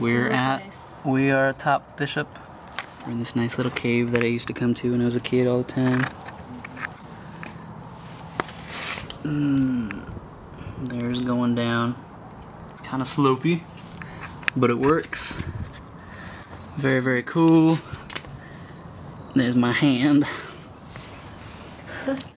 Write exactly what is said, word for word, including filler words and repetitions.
We're at, nice. we are atop Bishop. We're in this nice little cave that I used to come to when I was a kid all the time. Mm, there's going down. Kind of slopey, but it works. Very, very cool. There's my hand.